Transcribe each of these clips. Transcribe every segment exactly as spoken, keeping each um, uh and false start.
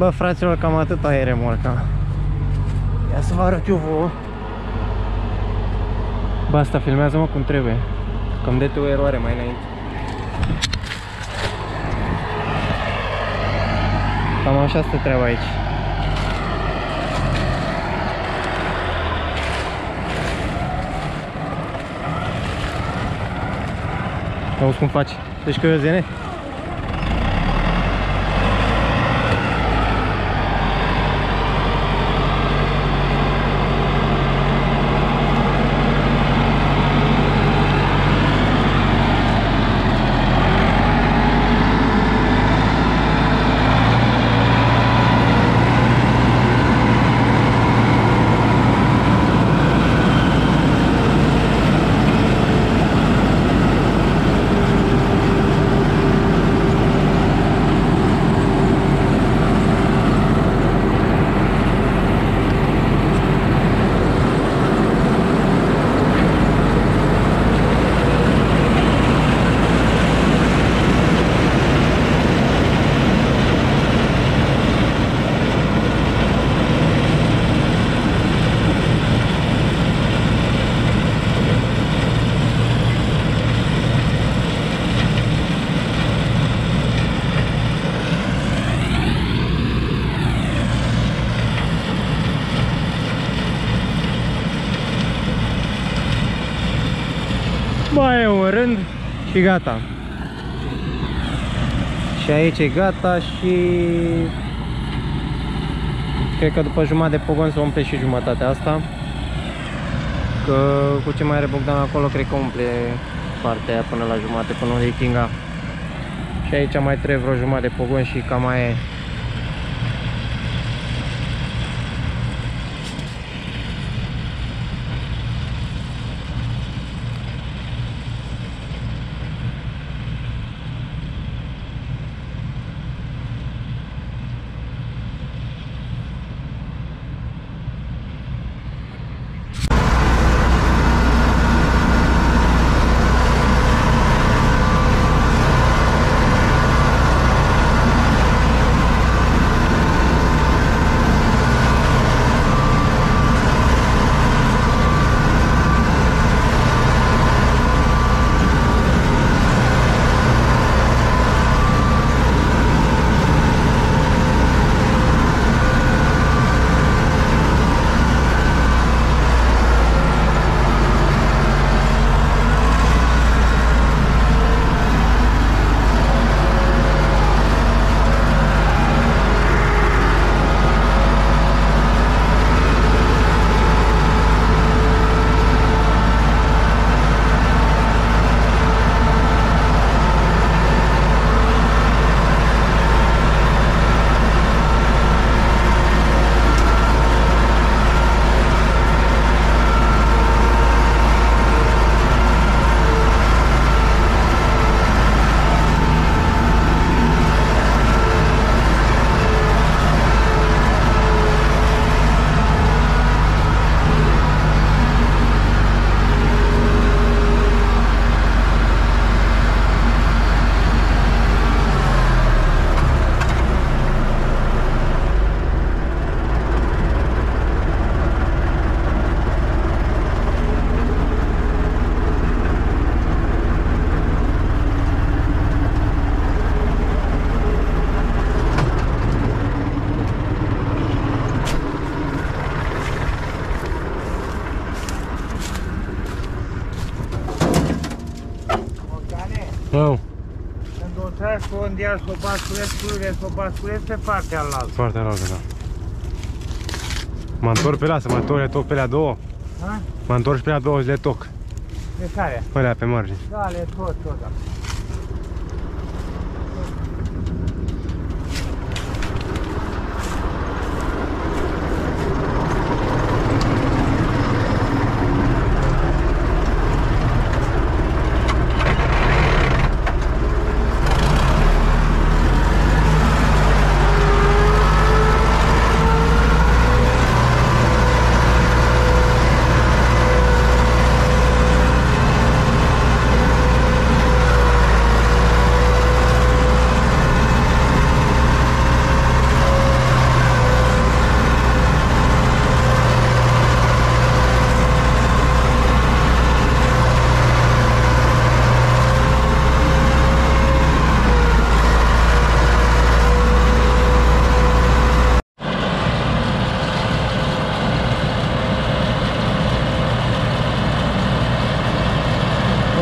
Bă, fraților, cam atâta e remorca. Ia să vă arăt eu vouă. Bă, asta filmează-mă cum trebuie. Că-mi dete o eroare mai înainte. Cam așa stă treaba aici. Auzi cum faci? Deci că eu zene? Mai e un rând și gata. Și aici e gata și cred că după jumătate de pogon să umple și jumătatea asta. Că cu ce mai are Bogdan acolo, cred că umple partea aia până la jumătate, până unde e Kinga. Și aici mai trebuie vreo jumătate de pogon și cam mai e. Oh. Când o tragi pe un dial, s-o basculezi, s-o basculezi pe partea alaltă. Foarte rău, da. Mă întorc pe la, să mă întorc, le toc pe la două. Ha? Mă întorc pe la două și le toc. De care? Pe alea, pe margine. Da, le tot, tot, da.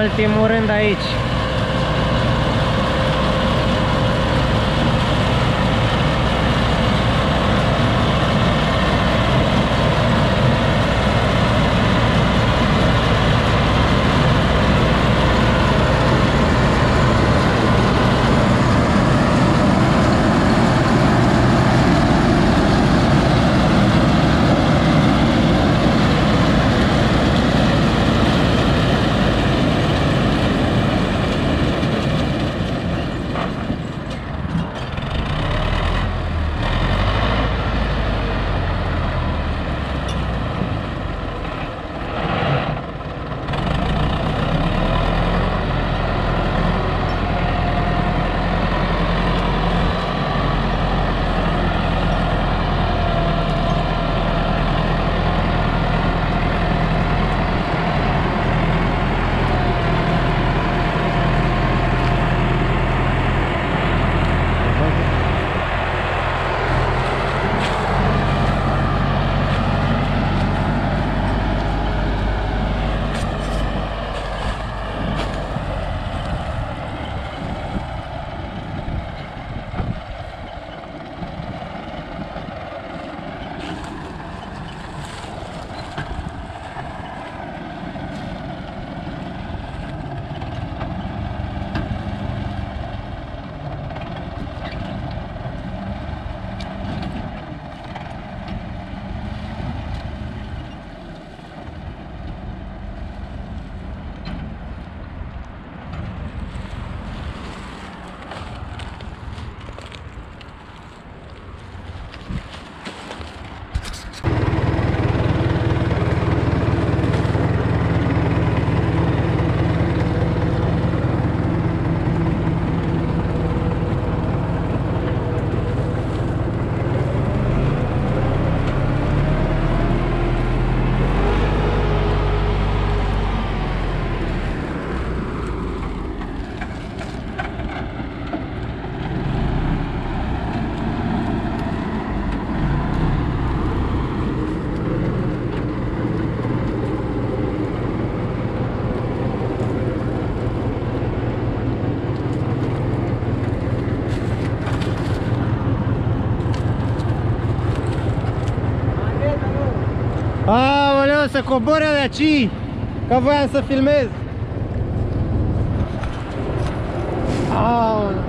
ultimul rând aici. Aoleu, să coboare de aici, că voiam să filmez. Aoleu.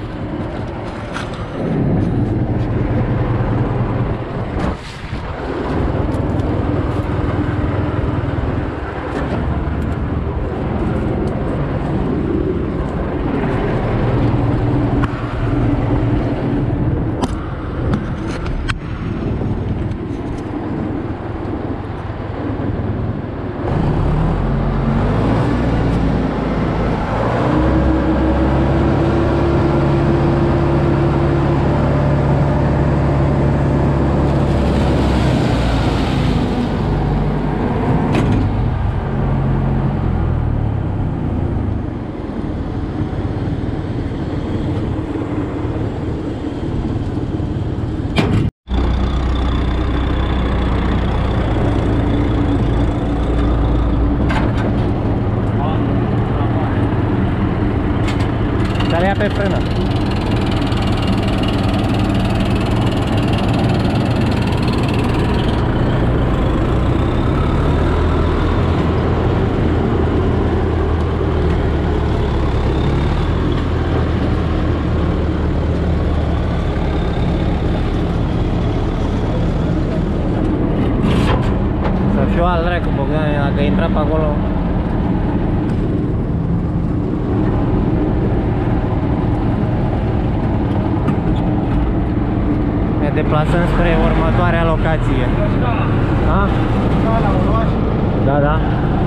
Dar ia pe frână. Să fiu al dracu, Bogdan, dacă intra pe acolo. Ne deplasăm spre următoarea locație. Da? Da, da.